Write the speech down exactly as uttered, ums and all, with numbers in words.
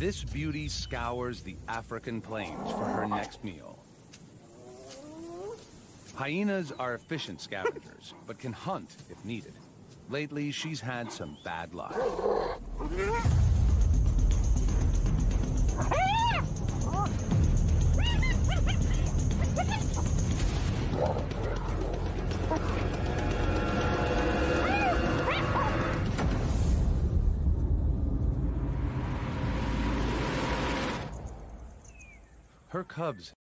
This beauty scours the African plains for her next meal. Hyenas are efficient scavengers, but can hunt if needed. Lately, she's had some bad luck. Her cubs